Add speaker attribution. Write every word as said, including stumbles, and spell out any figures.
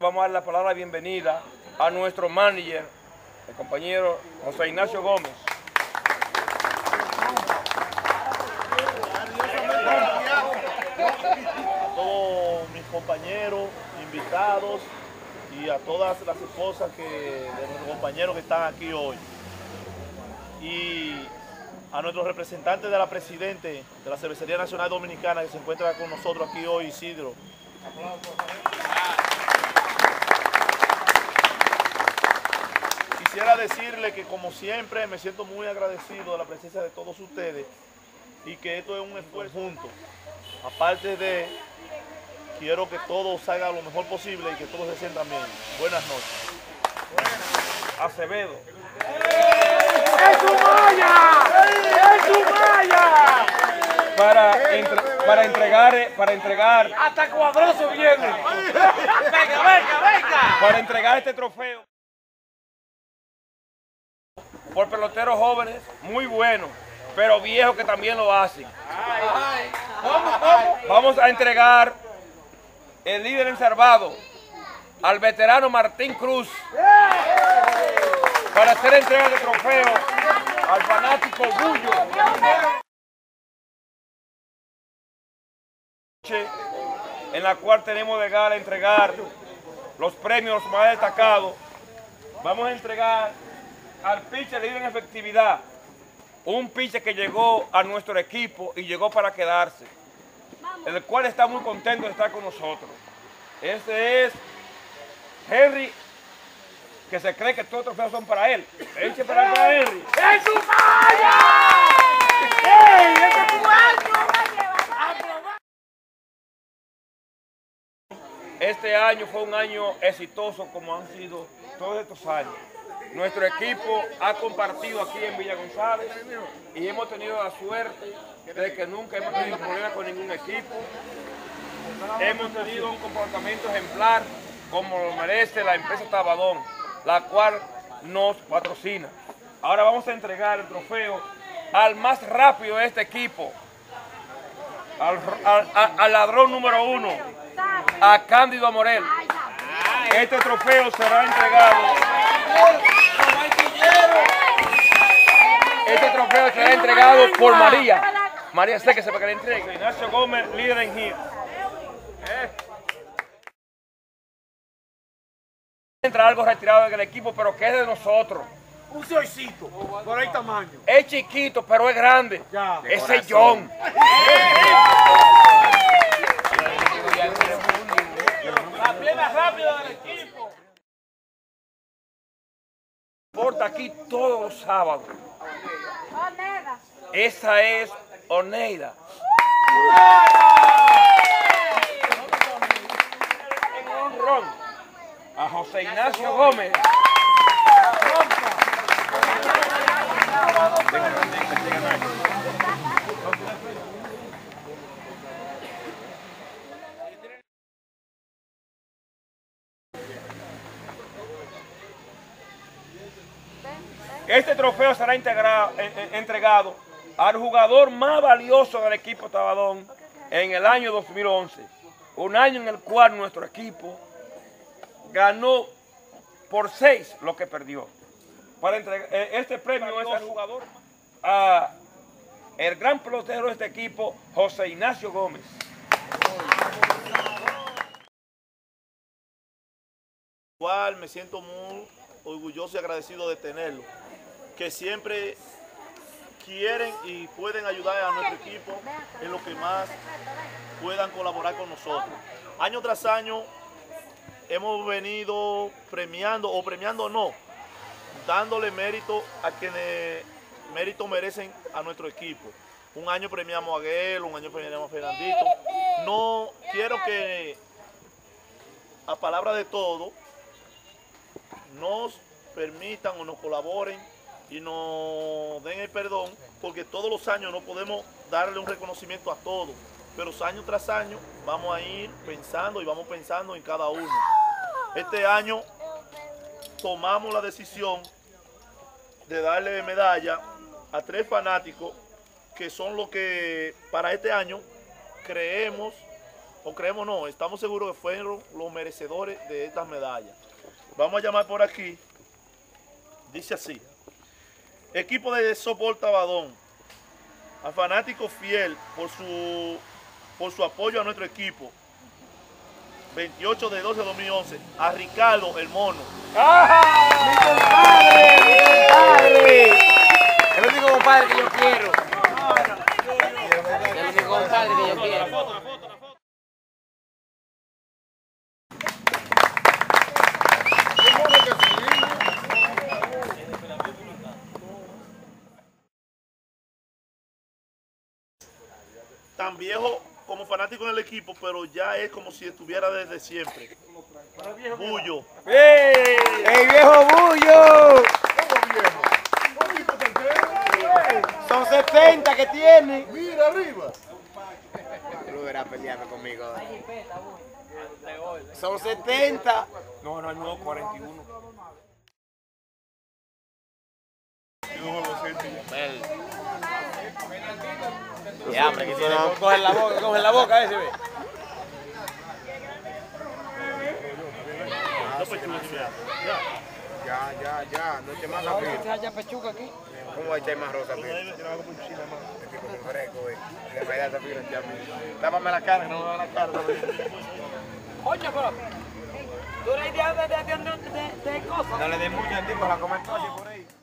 Speaker 1: Vamos a dar la palabra de bienvenida a nuestro manager, el compañero José Ignacio Gómez.
Speaker 2: A todos mis compañeros, invitados y a todas las esposas que, de nuestros compañeros que están aquí hoy. Y a nuestros representantes de la Presidente de la Cervecería Nacional Dominicana que se encuentra con nosotros aquí hoy, Isidro. Quisiera decirle que, como siempre, me siento muy agradecido de la presencia de todos ustedes y que esto es un esfuerzo junto. Aparte de, quiero que todo salga lo mejor posible y que todos se sientan bien. Buenas noches.
Speaker 1: Acevedo.
Speaker 3: ¡Es su malla! ¡Es su malla!
Speaker 1: Para, entre, para entregar, para entregar,
Speaker 3: ¡Hasta Cuadroso viene! ¡Venga, venga, venga!
Speaker 1: para entregar este trofeo por peloteros jóvenes muy buenos, pero viejos que también lo hacen.
Speaker 3: ¿Cómo, cómo?
Speaker 1: Vamos a entregar el líder encervado al veterano Martín Cruz para hacer entrega de trofeo al fanático Bullo, en la cual tenemos de gala entregar los premios más destacados. Vamos a entregar al pitcher líder en efectividad, un pitcher que llegó a nuestro equipo y llegó para quedarse, el cual está muy contento de estar con nosotros. Este es Henry, que se cree que todos los trofeos son para él. Eche para acá, Henry.
Speaker 3: ¡Es su malla! ¡Ey! ¡Ese es tu año!
Speaker 1: Este año fue un año exitoso como han sido todos estos años. Nuestro equipo ha compartido aquí en Villa González y hemos tenido la suerte de que nunca hemos tenido problemas con ningún equipo. Hemos tenido un comportamiento ejemplar como lo merece la empresa Tabadón, la cual nos patrocina. Ahora vamos a entregar el trofeo al más rápido de este equipo, al, al, al, al ladrón número uno, a Cándido Amorel. Este trofeo será entregado. Este trofeo será entregado por María. María sé que se va a que le entregue. Ignacio Gómez, líder en hit. Eh. Entra algo retirado del equipo, pero que es de nosotros.
Speaker 3: Un soycito, por ahí tamaño.
Speaker 1: Es chiquito, pero es grande.
Speaker 3: Ya.
Speaker 1: Ese es John.
Speaker 3: La plena rápida del equipo.
Speaker 1: Porta aquí todos los sábados.
Speaker 4: Oneida.
Speaker 1: Esa es Oneida. En honrón a José Ignacio Gómez. Este trofeo será integrado, eh, eh, entregado al jugador más valioso del equipo Tabadón en el año dos mil once, un año en el cual nuestro equipo ganó por seis lo que perdió. Para entregar eh, este premio es al jugador, a el gran pelotero de este equipo, José Ignacio Gómez.
Speaker 2: Igual me siento muy orgulloso y agradecido de tenerlo, que siempre quieren y pueden ayudar a nuestro equipo en lo que más puedan colaborar con nosotros. Año tras año hemos venido premiando, o premiando no, dándole mérito a quienes mérito merecen a nuestro equipo. Un año premiamos a Guel, un año premiamos a Fernandito. No quiero que, a palabra de todo, nos permitan o nos colaboren y nos den el perdón, porque todos los años no podemos darle un reconocimiento a todos, pero año tras año vamos a ir pensando y vamos pensando en cada uno. Este año tomamos la decisión de darle medalla a tres fanáticos que son los que para este año creemos o creemos no, estamos seguros que fueron los merecedores de estas medallas. Vamos a llamar por aquí. Dice así: equipo de Soporta Badón, a fanático fiel por su, por su apoyo a nuestro equipo. veintiocho de doce de dos mil once, a Ricardo el Mono.
Speaker 3: ¡Ah! ¡Mi compadre! ¡Mi compadre! El único compadre que yo quiero. El único compadre que yo quiero.
Speaker 2: Tan viejo como fanático en el equipo, pero ya es como si estuviera desde siempre. Bullo.
Speaker 3: ¡Ey! ¡El viejo Bullo! Son setenta que tiene.
Speaker 5: Mira arriba.
Speaker 3: Tú verás peleando conmigo. Son setenta.
Speaker 1: No, no, no, cuarenta y uno.
Speaker 3: Ya, hombre, que tiene. Coge la boca, coge la boca ese, ve.
Speaker 5: Ya, ya, ya. No eche más la fila.
Speaker 3: ¿Ya pechuga aquí?
Speaker 5: ¿Cómo va a echar más rosa? Este tipo muy fresco, güey. Le vaya a esa fila ya mismo.
Speaker 3: Tápame la cara, que no me vea la cara. Coño, pero. ¿Tú eres de, de, de, de, de, de cosas? No le des mucho al tipo, la comentó así por ahí.